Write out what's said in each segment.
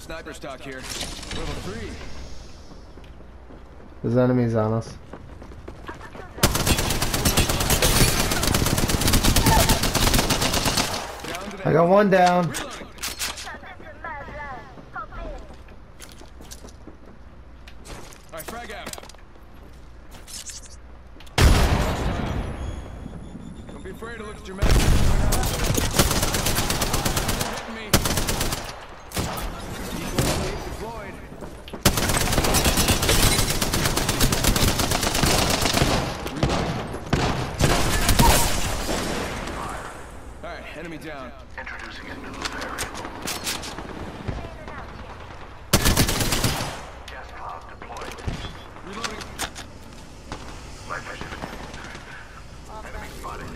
Sniper stock here. Level 3. There's enemies on us. I got one down. Alright, frag out. Don't be afraid to look at your map. Hit me. Deployed. Alright, enemy down. Introducing a new variable. Gas cloud deployed. Reloading. My vision. Enemy spotted.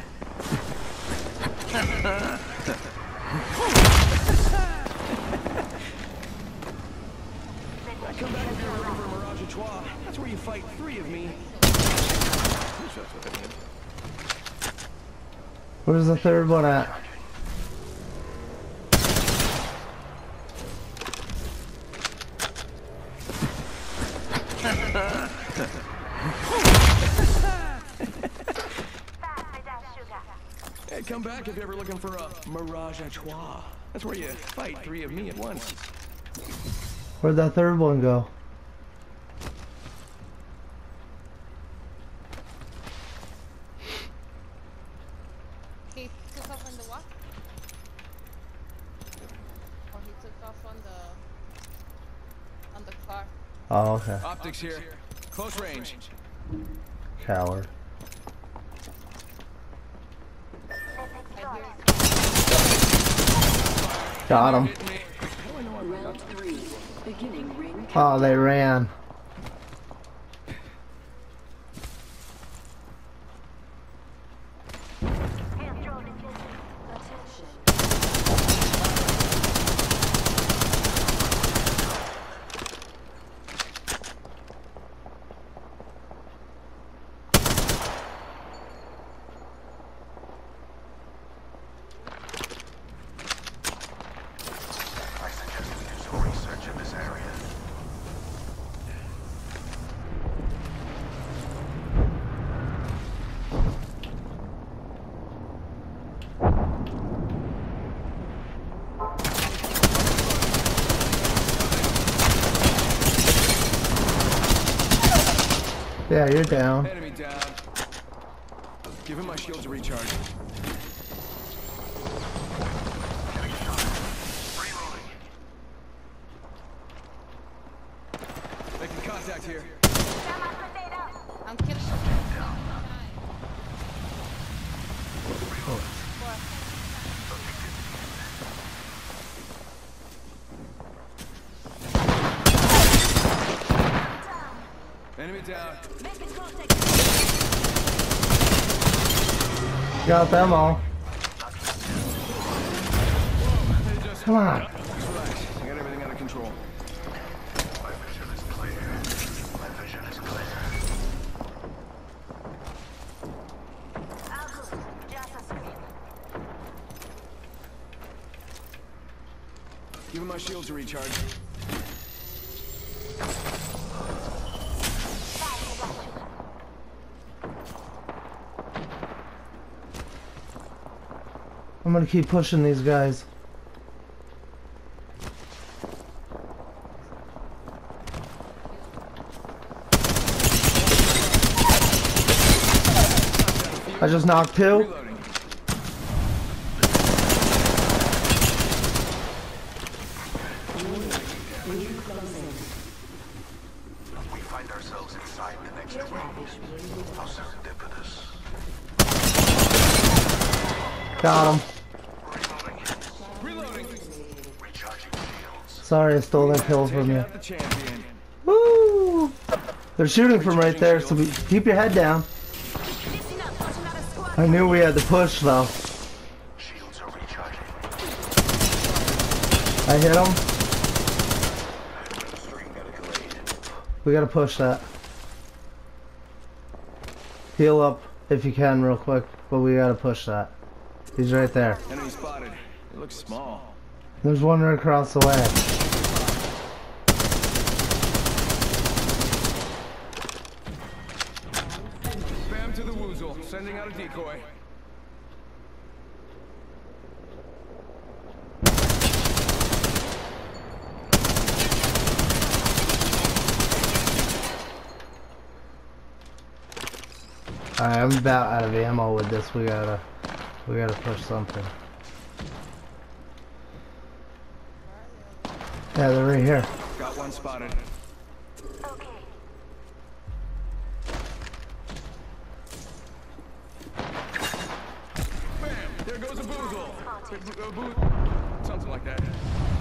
Come back if you're looking for Mirage Trois. That's where you fight 3 of me. Where's the third one at? Hey, come back if you're ever looking for a Mirage Trois. That's where you fight 3 of me at once. Where'd that third one go? He took off on the what? Or he took off on the car. Oh, okay. Optics here. Close range. Coward. I hear Got him. Hit me. Round 3. Beginning ring. Oh, they ran. I suggest we do some research in this area. Yeah, you're down. Enemy down. Give him my shield to recharge. Reloading. Making contact here. I'm killing him. Enemy down. Got them all. Come on. Just relax. I got everything under control. My vision is clear. My vision is clear. Give him my shield to recharge. I'm gonna keep pushing these guys. I just knocked 2. Reloading. We find ourselves inside the next ring. How serendipitous. Got him. Reloading. Recharging shields. Sorry I stole that kill from Take you. out the champion. Woo! They're shooting from right there, so keep your head down. I knew we had to push though. Shields are recharging. I hit him. String got delayed. We gotta push that. Heal up if you can real quick, but we gotta push that. He's right there. Enemy spotted. It looks small. There's one right across the way. Sending out a decoy. Alright, I'm about out of ammo with this. We gotta push something. Yeah, they're right here. Got one spotted. Bam! There goes a boozle. Something like that.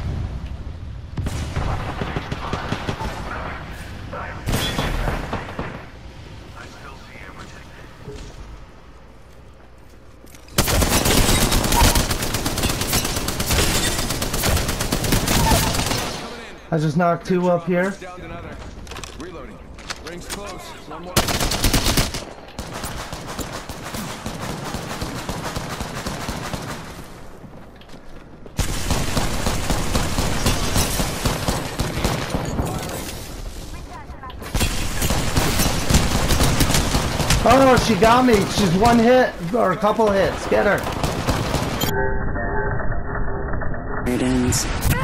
I still see everything. I just knocked two up here. Down another. Reloading. Rings close. One more. Oh, she got me. She's one hit or a couple hits. Get her. It ends.